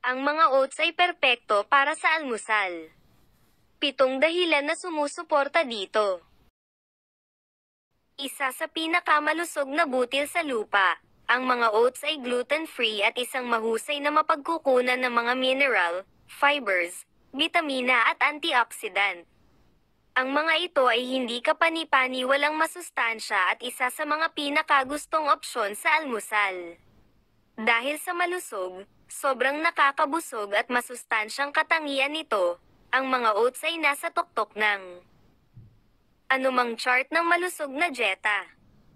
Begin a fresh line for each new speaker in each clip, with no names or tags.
Ang mga oats ay perpekto para sa almusal. 7 dahilan na sumusuporta dito. Isa sa pinakamalusog na butil sa lupa. Ang mga oats ay gluten-free at isang mahusay na mapagkukunan ng mga mineral, fibers, bitamina at antioxidant. Ang mga ito ay hindi kapani-paniwalang masustansya at isa sa mga pinakagustong opsyon sa almusal. Dahil sa malusog, sobrang nakakabusog at masustansyang katangian nito, ang mga oats ay nasa tuktok ng anumang chart ng malusog na dieta.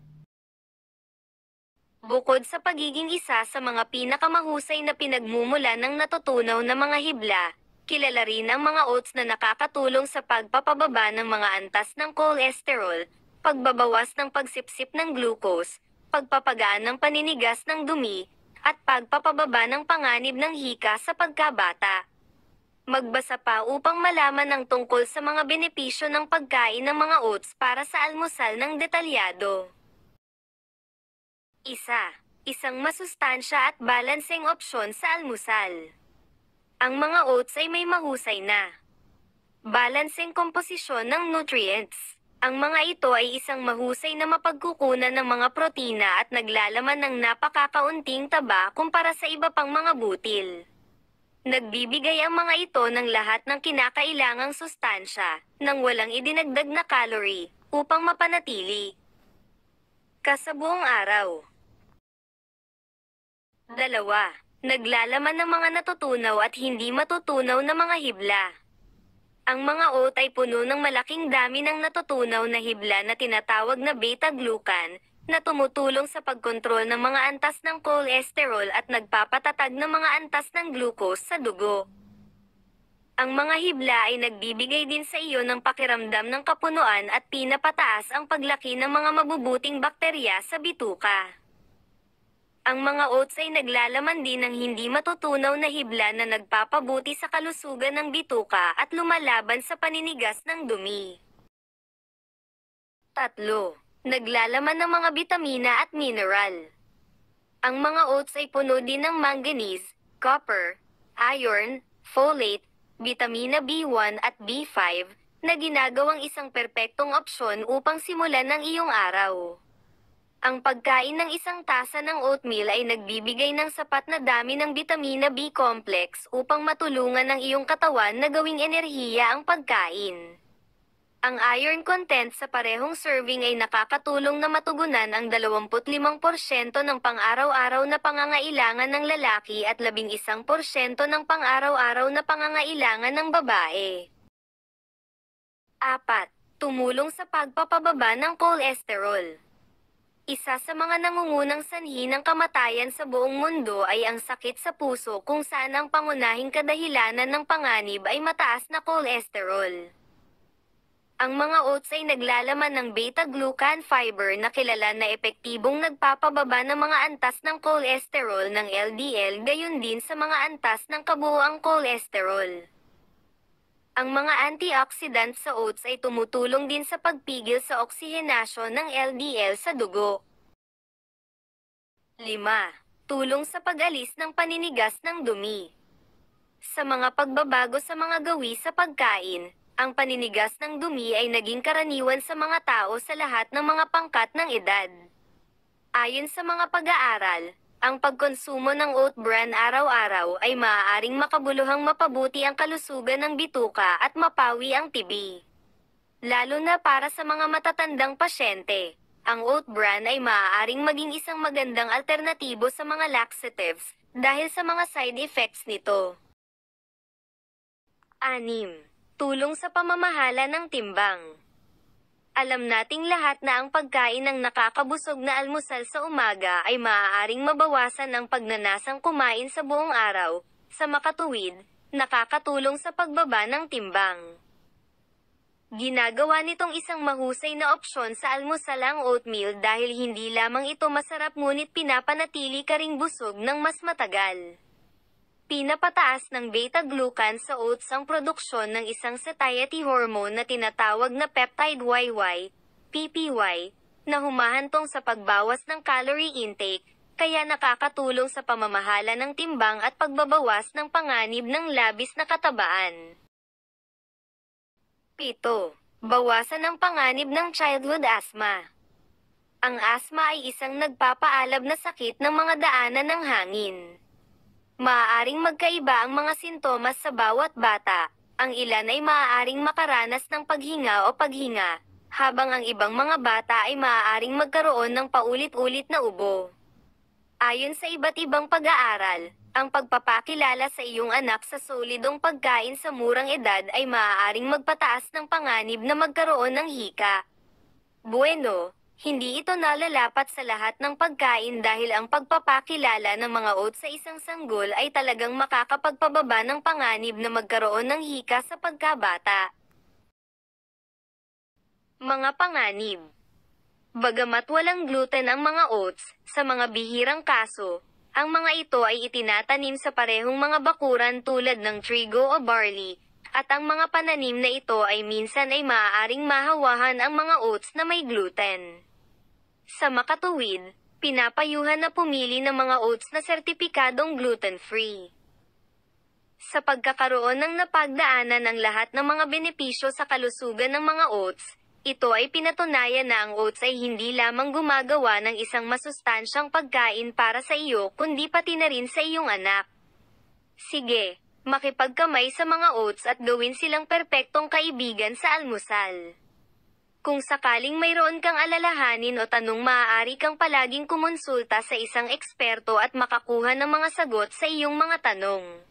Bukod sa pagiging isa sa mga pinakamahusay na pinagmumula ng natutunaw na mga hibla, kilala rin ang mga oats na nakakatulong sa pagpapababa ng mga antas ng cholesterol, pagbabawas ng pagsipsip ng glucose, pagpapagaan ng paninigas ng dumi, at pagpapababa ng panganib ng hika sa pagkabata. Magbasa pa upang malaman ang tungkol sa mga benepisyo ng pagkain ng mga oats para sa almusal ng detalyado. Isang masustansya at balanseng opsyon sa almusal. Ang mga oats ay may mahusay na balanseng komposisyon ng nutrients. Ang mga ito ay isang mahusay na mapagkukunan ng mga protina at naglalaman ng napakakaunting taba kumpara sa iba pang mga butil. Nagbibigay ang mga ito ng lahat ng kinakailangang sustansya, nang walang idinagdag na calorie, upang mapanatili ka sa buong araw. 2. Naglalaman ng mga natutunaw at hindi matutunaw na mga hibla. Ang mga oat ay puno ng malaking dami ng natutunaw na hibla na tinatawag na beta-glucan, na tumutulong sa pagkontrol ng mga antas ng cholesterol at nagpapatatag ng mga antas ng glucose sa dugo. Ang mga hibla ay nagbibigay din sa iyo ng pakiramdam ng kapunuan at pinapataas ang paglaki ng mga mabubuting bakterya sa bituka. Ang mga oats ay naglalaman din ng hindi matutunaw na hibla na nagpapabuti sa kalusugan ng bituka at lumalaban sa paninigas ng dumi. 3. Naglalaman ng mga bitamina at mineral. Ang mga oats ay puno din ng manganese, copper, iron, folate, bitamina B1 at B5, na ginagawang isang perpektong opsyon upang simulan ng iyong araw. Ang pagkain ng isang tasa ng oatmeal ay nagbibigay ng sapat na dami ng bitamina B complex upang matulungan ng iyong katawan na gawing enerhiya ang pagkain. Ang iron content sa parehong serving ay nakakatulong na matugunan ang 25% ng pang-araw-araw na pangangailangan ng lalaki at 11% ng pang-araw-araw na pangangailangan ng babae. 4. Tumulong sa pagpapababa ng cholesterol. Isa sa mga nangungunang sanhi ng kamatayan sa buong mundo ay ang sakit sa puso kung saan ang pangunahing kadahilanan ng panganib ay mataas na cholesterol. Ang mga oats ay naglalaman ng beta-glucan fiber na kilala na epektibong nagpapababa ng mga antas ng cholesterol ng LDL gayon din sa mga antas ng kabuuang cholesterol. Ang mga antioxidant sa oats ay tumutulong din sa pagpigil sa oksihenasyon ng LDL sa dugo. 5. Tulong sa pag-alis ng paninigas ng dumi. Sa mga pagbabago sa mga gawi sa pagkain, ang paninigas ng dumi ay naging karaniwan sa mga tao sa lahat ng mga pangkat ng edad. Ayon sa mga pag-aaral, ang pagkonsumo ng oat bran araw-araw ay maaaring makabuluhang mapabuti ang kalusugan ng bituka at mapawi ang tibi. Lalo na para sa mga matatandang pasyente, ang oat bran ay maaaring maging isang magandang alternatibo sa mga laxatives dahil sa mga side effects nito. 6. Tulong sa pamamahala ng timbang. Alam nating lahat na ang pagkain ng nakakabusog na almusal sa umaga ay maaaring mabawasan ang pagnanasang kumain sa buong araw. Sa makatuwid, nakakatulong sa pagbaba ng timbang. Ginagawa nitong isang mahusay na opsyon sa almusal ang oatmeal dahil hindi lamang ito masarap ngunit pinapanatili ka ring busog ng mas matagal. Pinapataas ng beta-glucan sa oats ang produksyon ng isang satiety hormone na tinatawag na peptide YY, PPY, na humahantong sa pagbawas ng calorie intake, kaya nakakatulong sa pamamahala ng timbang at pagbabawas ng panganib ng labis na katabaan. 7. Bawasan ang panganib ng childhood asthma. Ang asthma ay isang nagpapaalab na sakit ng mga daanan ng hangin. Maaaring magkaiba ang mga sintomas sa bawat bata. Ang ilan ay maaaring makaranas ng paghinga o paghinga, habang ang ibang mga bata ay maaaring magkaroon ng paulit-ulit na ubo. Ayon sa iba't ibang pag-aaral, ang pagpapakilala sa iyong anak sa solidong pagkain sa murang edad ay maaaring magpataas ng panganib na magkaroon ng hika. Bueno, hindi ito nalalapat sa lahat ng pagkain dahil ang pagpapakilala ng mga oats sa isang sanggol ay talagang makakapagpababa ng panganib na magkaroon ng hika sa pagkabata. Mga panganib. Bagamat walang gluten ang mga oats, sa mga bihirang kaso, ang mga ito ay itinatanim sa parehong mga bakuran tulad ng trigo o barley, at ang mga pananim na ito ay minsan ay maaaring mahawahan ang mga oats na may gluten. Sa makatuwid, pinapayuhan na pumili ng mga oats na sertipikadong gluten-free. Sa pagkakaroon ng napagdaanan ng lahat ng mga benepisyo sa kalusugan ng mga oats, ito ay pinatunayan na ang oats ay hindi lamang gumagawa ng isang masustansyang pagkain para sa iyo kundi pati na rin sa iyong anak. Sige, makipagkamay sa mga oats at gawin silang perpektong kaibigan sa almusal. Kung sakaling mayroon kang alalahanin o tanong, maaari kang palaging kumonsulta sa isang eksperto at makakuha ng mga sagot sa iyong mga tanong.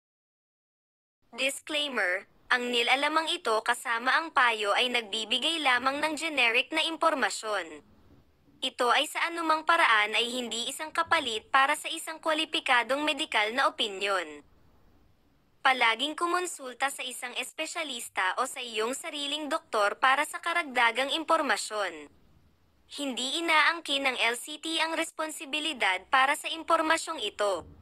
Disclaimer: ang nilalamang ito kasama ang payo ay nagbibigay lamang ng generic na impormasyon. Ito ay sa anumang paraan ay hindi isang kapalit para sa isang kwalipikadong medikal na opinyon. Palaging kumonsulta sa isang espesyalista o sa iyong sariling doktor para sa karagdagang impormasyon. Hindi inaangkin ng LCT ang responsibilidad para sa impormasyong ito.